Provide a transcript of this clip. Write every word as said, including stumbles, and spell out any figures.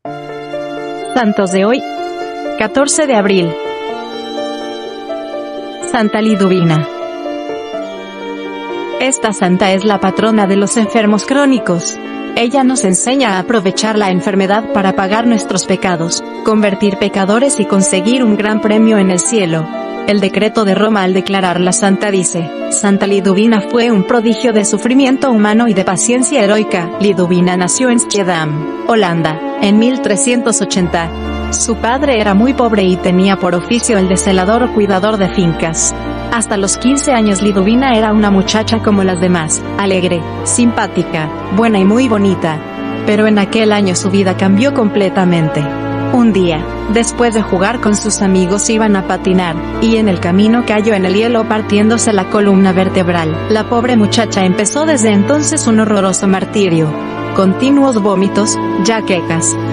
Santos de hoy, catorce de abril. Santa Liduvina. Esta santa es la patrona de los enfermos crónicos. Ella nos enseña a aprovechar la enfermedad para pagar nuestros pecados, convertir pecadores y conseguir un gran premio en el cielo. El decreto de Roma al declarar la santa dice: Santa Liduvina fue un prodigio de sufrimiento humano y de paciencia heroica. Liduvina nació en Schiedam, Holanda, en mil trescientos ochenta. Su padre era muy pobre y tenía por oficio el de celador o cuidador de fincas. Hasta los quince años Liduvina era una muchacha como las demás, alegre, simpática, buena y muy bonita. Pero en aquel año su vida cambió completamente. Un día, después de jugar con sus amigos iban a patinar, y en el camino cayó en el hielo partiéndose la columna vertebral. La pobre muchacha empezó desde entonces un horroroso martirio. Continuos vómitos, jaquecas,